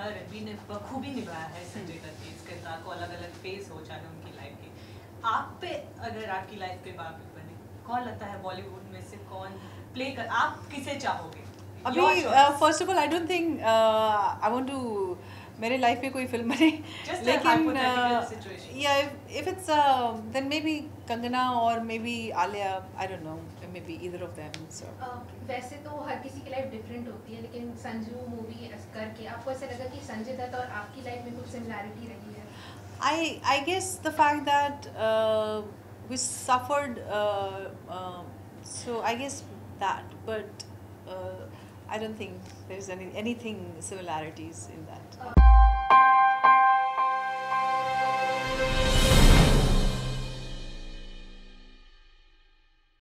थोड़ा रणबीर ने बखूबी निभाया है संजय दत्त के इस किरदार को, अलग अलग फेस हो चाहे उनकी लाइफ के। आप पे अगर आपकी लाइफ पे बायोपिक बने, कौन लगता है बॉलीवुड में से कौन प्ले कर, आप किसे चाहोगे? अभी first of all I don't think I want to मेरे लाइफ में कोई फिल्म बने, लेकिन या if it's then maybe Kangana और maybe Alia, I don't know, maybe either of them. So वैसे तो हर किसी की लाइफ डिफरेंट होती है, लेकिन संजू मूवी करके आपको ऐसा लगा कि संजय दत्त और आपकी लाइफ में कुछ सिमिलैरिटी रही है? I guess the fact that we suffered, so I guess that, but I don't think there's anything similarities in that.